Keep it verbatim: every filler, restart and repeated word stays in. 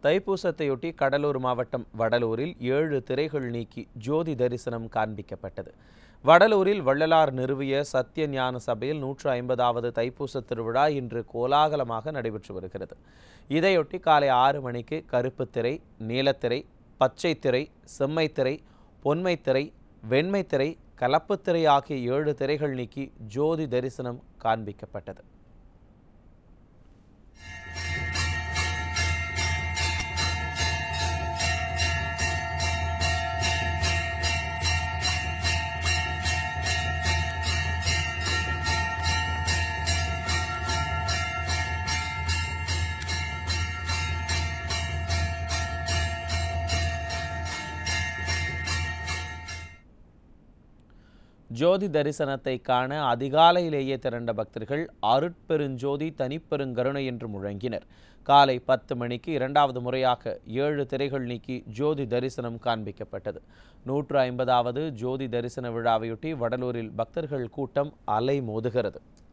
தைப்பூசத்தையொட்டி கடலூர் மாவட்டம் வடலூரில் ஏழு திரைகள் நீக்கி ஜோதி தரிசனம் காண்பிக்கப்பட்டது. வடலூரில் வள்ளலார் நிறுவிய சத்திய ஞான சபையில் நூற்று ஐம்பதாவது தைப்பூச திருவிழா இன்று கோலாகலமாக நடைபெற்று வருகிறது. இதையொட்டி காலை ஆறு மணிக்கு கருப்பு திரை, நீலத்திரை, பச்சை திரை, செம்மைத்திரை, பொன்மைத்திரை, வெண்மைத்திரை, கலப்புத்திரை ஆகிய ஏழு திரைகள் நீக்கி ஜோதி தரிசனம் காண்பிக்கப்பட்டது. ஜோதி தரிசனத்தை காண அதிகாலையிலேயே திரண்ட பக்தர்கள் அருட்பெருஞ்சோதி தனிப்பெருங்கருணை என்று முழங்கினர். காலை பத்து மணிக்கு இரண்டாவது முறையாக ஏழு திரைகள் நீக்கி ஜோதி தரிசனம் காண்பிக்கப்பட்டது. நூற்று ஐம்பதாவது ஜோதி தரிசன விழாவையொட்டி வடலூரில் பக்தர்கள் கூட்டம் அலை மோதுகிறது.